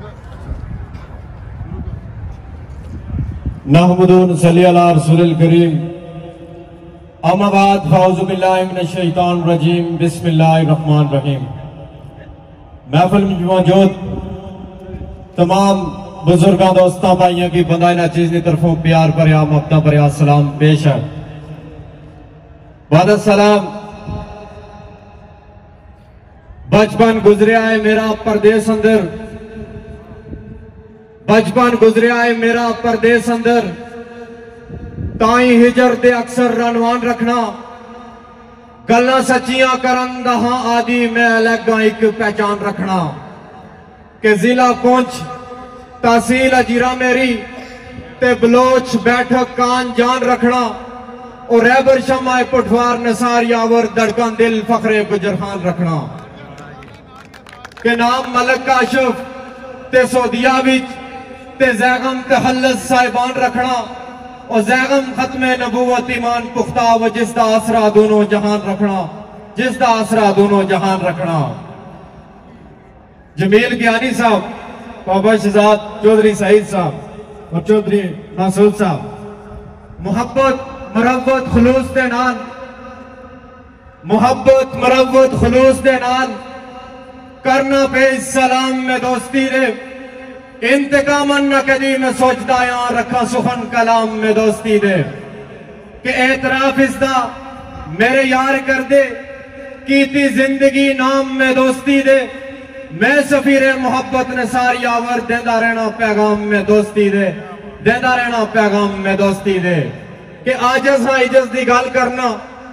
नहमदु व नसल्ली अला रसूलिल करीम। अम्मा बाद फ़अऊज़ु बिल्लाहि मिनश शैतानिर रजीम। बिस्मिल्लाहिर रहमानिर रहीम। महफिल में मौजूद तमाम बुजुर्गों दोस्तों भाइयों की बंदाई नाचीज़ की तरफों प्यार भरिया मोहब्बत भरिया सलाम पेश है। बाद सलाम। बचपन गुजरिया है मेरा परदेस अंदर, बचपन गुजरिया है मेरा परदेस अंदर, ताई हिजर दे अक्सर रनवान रखना, गल्लां सच्चियां करन दा हां आदि मैं अलग एक पहचान रखना। के जिला पुंछ तहसील अजीरा मेरी ते बलोच बैठक कान जान रखना, और रैबर शमाए पठवार नसार यावर धड़कन दिल फखरे गुजर खान रखना। के नाम मलक काशिफ ते सोदिया विच ते जैगम तहल्लस साहिबान रखना, और जैगम खत्मे नबूवत ईमान पुख्ता व जिसदा आसरा दोनों जहान रखना, जिसदा आसरा दोनों जहान रखना। जमील ज्ञानी साहब, बाबा शहजाद चौधरी सईद साहब और चौधरी नासूद साहब, मोहब्बत मरवत खुलूस दे नाल, मोहब्बत मरवत खुलूस दे नाल करना पे सलाम में दोस्ती दे, इंतकामन न कदी मैं सोचता यहाँ रखा सुखन कलाम में दोस्ती दे। कि एतराफ इसदा मेरे यार कर दे, कीती जिंदगी नाम में दोस्ती दे, मैं सफीरे मोहब्बत नसार यावर देंदा रहना पैगाम में दोस्ती दे, देंदा रहना पैगाम में दोस्ती दे। कि आजज हाँ इजज दी गल करना,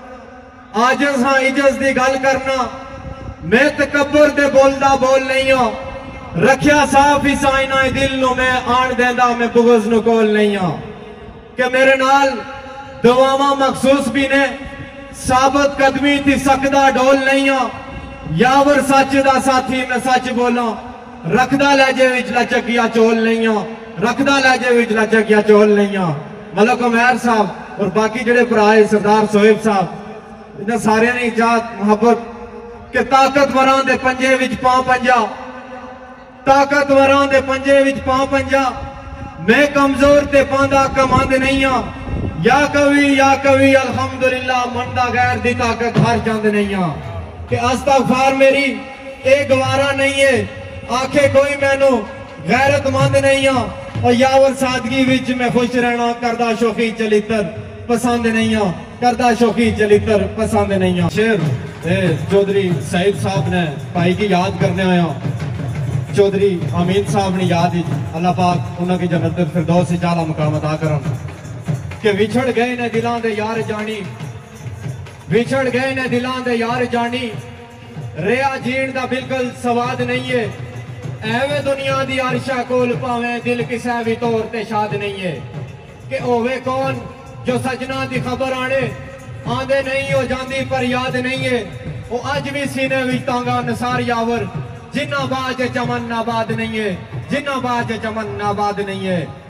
आजज हाँ इजज दी गल करना, मैं तकब्बुर दे बोलदा बोल नहीं हूं, रखिया साफ ही साइना दिल नु मैं आन देंदा मैं बुगज नु कोल नहीं हूं। कि मेरे नाल दुआवां मखसूस भी ने, साबत कदमी थी सकदा डोल नहीं हूं, यावर सच दा साथी मैं सच बोला, रखदा लहजे विच लचकिया चोल नहीं हूं, रखदा लहजे विच लचकिया चोल नहीं हूं। मलक उमैर साहब और बाकी जेड़े भरा सरदार सोहेब साहब, इन्हां सारे ने इजात मुहब्बत कि ताकतवरां दे पंजे विच पां पंजा, ताकतवरां दे पंजे विच पां पंजा, मैं कमजोर ते पांदा कमांद नहीं हां। या कवि अल्हम्दुलिल्लाह मनदा गैर दी ताकत हर चंद नहीं हां। कि अस्तगफार मेरी ए गवारा नहीं है, आखे कोई मैनू गैरतमंद नहीं हां, और यावर सादगी विच मैं खुश रहना करदा शौकी चलित्र पसंद नहीं हां, करदा शौकी चलित्र पसंद नहीं हां। शेर चौधरी सईद साहब ने भाई की याद करने आया, चौधरी अमीन साहब ने याद अल्लाह पाक उन्होंने जन्नत फिरदौस आला मुकाम अता करन। कि विछड़ गए ने दिलां दे यार जानी, विछड़ गए ने दिलां दे यार जानी, रेया जीण दा बिल्कुल सवाद नहीं है, एवें दुनिया दी अरशा कोल भावें दिल किसे भी तौर ते शाद नहीं है। कि होवे कौन जो सजना दी खबर आने, आंदे नहीं हो जाती पर याद नहीं है, वो अज भी सीने विच तांगा नसार यावर, जिन्ना बाज चमन नाबाद नहीं है, जिन्ना बाज चमन नाबाद नहीं है।